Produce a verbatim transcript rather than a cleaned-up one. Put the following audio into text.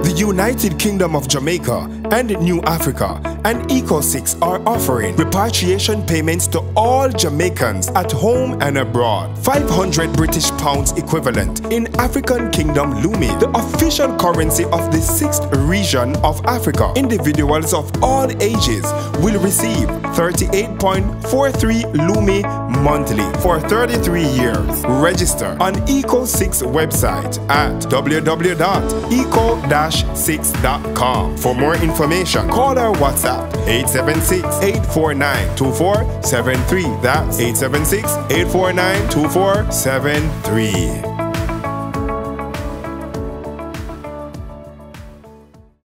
The United Kingdom of Jamaica and New Africa and Eco six are offering repatriation payments to all Jamaicans at home and abroad. five hundred British pounds equivalent in African Kingdom Lumi, the official currency of the sixth region of Africa. Individuals of all ages will receive thirty-eight point four three Lumi monthly for thirty-three years. Register on Eco six website at w w w dot eco dash six dot com. For more information, call our WhatsApp eight seven six, eight four nine, two four seven three. That's eight seven six, eight four nine, two four seven three.